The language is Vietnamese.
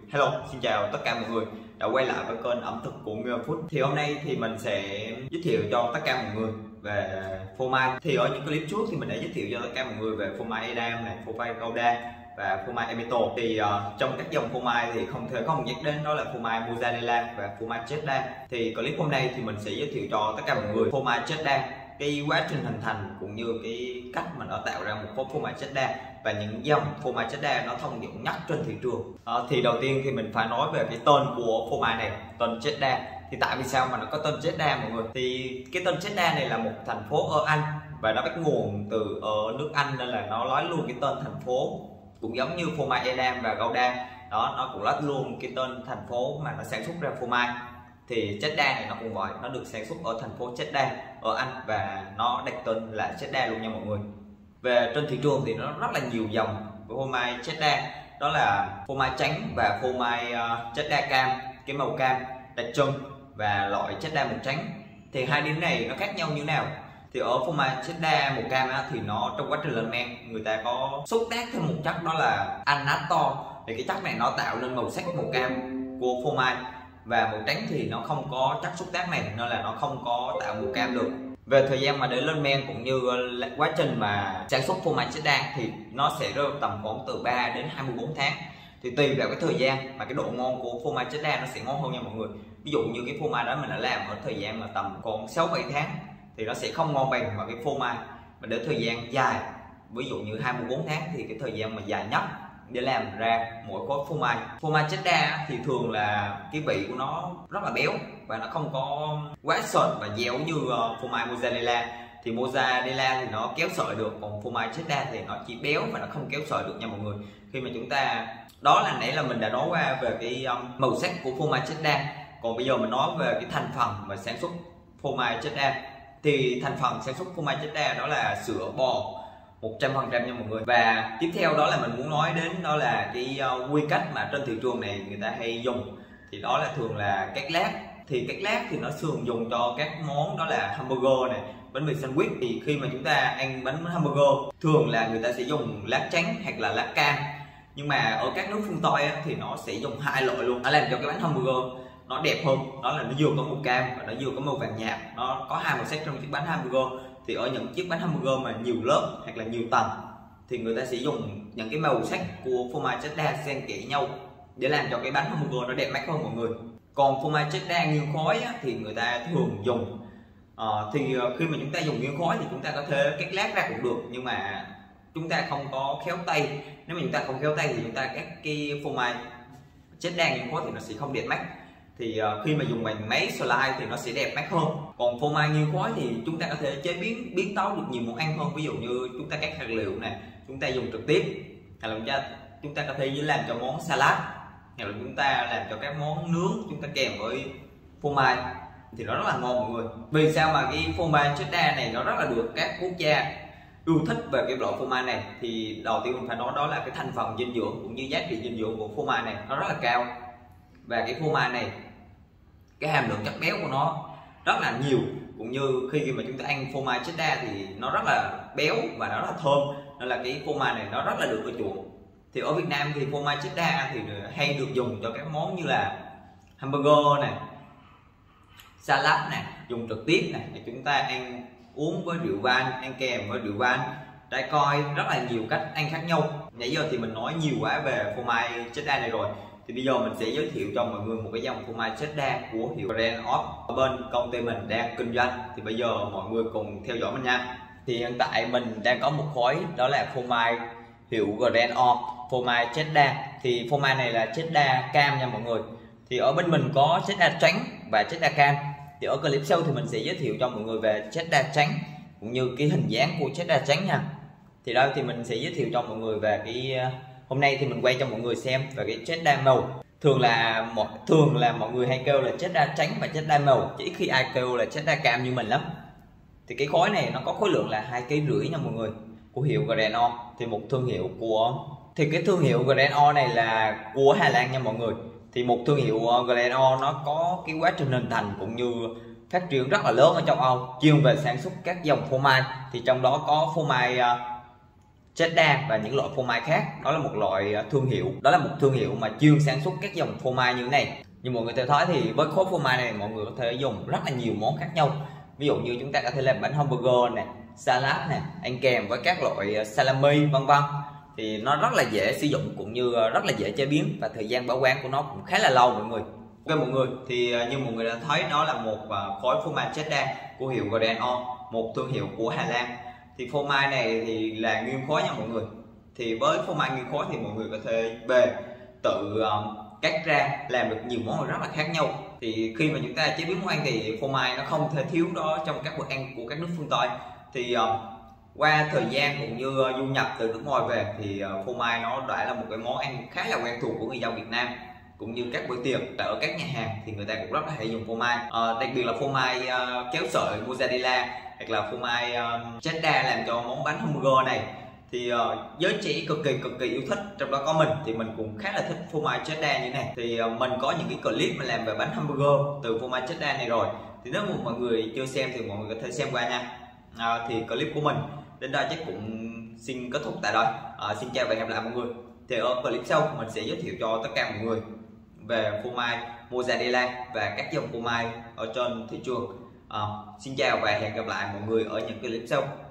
Hello, xin chào tất cả mọi người đã quay lại với kênh ẩm thực của Nguyên Food. Thì hôm nay thì mình sẽ giới thiệu cho tất cả mọi người về phô mai. Thì ở những clip trước thì mình đã giới thiệu cho tất cả mọi người về phô mai Edam này, phô mai Gouda và phô mai Emmental. Thì trong các dòng phô mai thì không thể không nhắc đến đó là phô mai Mozzarella và phô mai Cheddar. Thì clip hôm nay thì mình sẽ giới thiệu cho tất cả mọi người phô mai Cheddar, cái quá trình hình thành cũng như cái cách mà nó tạo ra một phô mai Cheddar và những dòng phô mai Cheddar nó thông dụng nhất trên thị trường. Thì đầu tiên thì mình phải nói về cái tên của phô mai này, tên Cheddar. Thì tại vì sao mà nó có tên Cheddar mọi người? Thì cái tên Cheddar này là một thành phố ở Anh và nó bắt nguồn từ ở nước Anh, nên là nó nói luôn cái tên thành phố, cũng giống như phô mai Edam và Gouda đó, nó cũng nói luôn cái tên thành phố mà nó sản xuất ra phô mai. Thì Cheddar này nó cũng vậy, nó được sản xuất ở thành phố Cheddar ở Anh và nó đặt tên là Cheddar luôn nha mọi người. Về trên thị trường thì nó rất là nhiều dòng phô mai Cheddar, đó là phô mai trắng và phô mai Cheddar cam, cái màu cam đặc trưng, và loại Cheddar màu trắng. Thì hai điểm này nó khác nhau như nào? Thì ở phô mai Cheddar màu cam thì nó trong quá trình lên men người ta có xúc tác thêm một chất, đó là annatto. Thì cái chất này nó tạo nên màu sắc màu cam của phô mai, và màu trắng thì nó không có chất xúc tác này nên là nó không có tạo màu cam được. Về thời gian mà để lên men cũng như quá trình mà sản xuất phô mai Cheddar thì nó sẽ rơi tầm khoảng từ 3 đến 24 tháng. Thì tùy vào cái thời gian mà cái độ ngon của phô mai Cheddar nó sẽ ngon hơn nha mọi người. Ví dụ như cái phô mai đó mình đã làm ở thời gian mà tầm còn 6-7 tháng thì nó sẽ không ngon bằng mà cái phô mai mà để thời gian dài, ví dụ như 24 tháng thì cái thời gian mà dài nhất để làm ra mỗi khối phô mai. Phô mai Cheddar thì thường là cái vị của nó rất là béo và nó không có quá sệt và dẻo như phô mai Mozzarella. Thì Mozzarella thì nó kéo sợi được, còn phô mai Cheddar thì nó chỉ béo và nó không kéo sợi được nha mọi người. Khi mà chúng ta, đó là nãy là mình đã nói qua về cái màu sắc của phô mai Cheddar. Còn bây giờ mình nói về cái thành phần và sản xuất phô mai Cheddar. Thì thành phần sản xuất phô mai Cheddar đó là sữa bò 100% nha mọi người. Và tiếp theo đó là mình muốn nói đến đó là cái quy cách mà trên thị trường này người ta hay dùng, thì đó là thường là cát lát. Thì cát lát thì nó thường dùng cho các món đó là hamburger này, bánh mì sandwich. Thì khi mà chúng ta ăn bánh hamburger thường là người ta sẽ dùng lát trắng hoặc là lát cam, nhưng mà ở các nước phương Tây thì nó sẽ dùng hai loại luôn. Nó làm cho cái bánh hamburger nó đẹp hơn, đó là nó vừa có màu cam và nó vừa có màu vàng nhạt, nó có hai màu sắc trong chiếc bánh hamburger. Thì ở những chiếc bánh hamburger mà nhiều lớp hoặc là nhiều tầng thì người ta sẽ dùng những cái màu sắc của phô mai Cheddar xen kẽ nhau để làm cho cái bánh hamburger nó đẹp mắt hơn mọi người. Còn phô mai Cheddar nguyên khối thì người ta thường dùng khi mà chúng ta dùng nguyên khối thì chúng ta có thể cắt lát ra cũng được, nhưng mà chúng ta không có khéo tay. Nếu mà chúng ta không khéo tay thì chúng ta cắt cái phô mai Cheddar nguyên khối thì nó sẽ không đẹp mắt. Thì khi mà dùng bằng máy slice thì nó sẽ đẹp mắt hơn. Còn phô mai nguyên khối thì chúng ta có thể chế biến tấu được nhiều món ăn hơn. Ví dụ như chúng ta cắt hạt liệu này, chúng ta dùng trực tiếp, hay là chúng ta có thể làm cho món salad, hay là chúng ta làm cho các món nướng chúng ta kèm với phô mai thì nó rất là ngon mọi người. Vì sao mà cái phô mai Cheddar này nó rất là được các quốc gia yêu thích về cái loại phô mai này? Thì đầu tiên mình phải nói đó là cái thành phần dinh dưỡng cũng như giá trị dinh dưỡng của phô mai này nó rất là cao. Và cái phô mai này cái hàm lượng chất béo của nó rất là nhiều, cũng như khi mà chúng ta ăn phô mai Cheddar thì nó rất là béo và nó rất là thơm, nên là cái phô mai này nó rất là được ưa chuộng. Thì ở Việt Nam thì phô mai Cheddar thì hay được dùng cho các món như là hamburger này, salad này, dùng trực tiếp này, để chúng ta ăn uống với rượu vang, ăn kèm với rượu vang, trái coi, rất là nhiều cách ăn khác nhau. Nãy giờ thì mình nói nhiều quá về phô mai Cheddar này rồi, thì bây giờ mình sẽ giới thiệu cho mọi người một cái dòng phô mai Cheddar của hiệu Grand Oak ở bên công ty mình đang kinh doanh. Thì bây giờ mọi người cùng theo dõi mình nha. Thì hiện tại mình đang có một khối đó là phô mai hiệu Grand Oak, phô mai Cheddar. Thì phô mai này là Cheddar cam nha mọi người. Thì ở bên mình có Cheddar trắng và Cheddar cam. Thì ở clip sau thì mình sẽ giới thiệu cho mọi người về Cheddar trắng cũng như cái hình dáng của Cheddar trắng nha. Thì đây thì mình sẽ giới thiệu cho mọi người về cái hôm nay thì mình quay cho mọi người xem về cái Cheddar màu. Thường là mọi người hay kêu là Cheddar trắng và Cheddar màu, chỉ ít khi ai kêu là Cheddar cam như mình lắm. Thì cái khối này nó có khối lượng là 2,5 kg nha mọi người, của hiệu Grand Oak. Thì một thương hiệu cái thương hiệu Grand Oak này là của Hà Lan nha mọi người. Thì một thương hiệu Grand Oak nó có cái quá trình hình thành cũng như phát triển rất là lớn ở châu Âu, chuyên về sản xuất các dòng phô mai. Thì trong đó có phô mai cheddar và những loại phô mai khác. Đó là một loại thương hiệu, đó là một thương hiệu mà chuyên sản xuất các dòng phô mai như thế này. Như mọi người thể thấy thì với khối phô mai này mọi người có thể dùng rất là nhiều món khác nhau. Ví dụ như chúng ta có thể làm bánh hamburger này, salad này, ăn kèm với các loại salami vân vân. Thì nó rất là dễ sử dụng cũng như rất là dễ chế biến, và thời gian bảo quản của nó cũng khá là lâu mọi người. Ok mọi người, thì như mọi người đã thấy đó là một khối phô mai cheddar của hiệu Grand On, một thương hiệu của Hà Lan. Thì phô mai này thì là nguyên khối nha mọi người. Thì với phô mai nguyên khối thì mọi người có thể về tự cắt ra làm được nhiều món rất là khác nhau. Thì khi mà chúng ta chế biến món ăn thì phô mai nó không thể thiếu đó trong các bữa ăn của các nước phương Tây. Thì qua thời gian cũng như du nhập từ nước ngoài về thì phô mai nó đã là một cái món ăn khá là quen thuộc của người dân Việt Nam, cũng như các bữa tiệc ở các nhà hàng thì người ta cũng rất là hay dùng phô mai, đặc biệt là phô mai kéo sợi mozzarella hoặc là phô mai cheddar làm cho món bánh hamburger này. Thì giới trẻ cực kỳ yêu thích, trong đó có mình thì mình cũng khá là thích phô mai cheddar như này. Thì mình có những cái clip mà làm về bánh hamburger từ phô mai cheddar này rồi, thì nếu mà mọi người chưa xem thì mọi người có thể xem qua nha. Thì clip của mình đến đây chắc cũng xin kết thúc tại đây. Xin chào và hẹn gặp lại mọi người. Thì ở clip sau mình sẽ giới thiệu cho tất cả mọi người về phô mai mozzarella và các dòng phô mai ở trên thị trường. Xin chào và hẹn gặp lại mọi người ở những clip sau.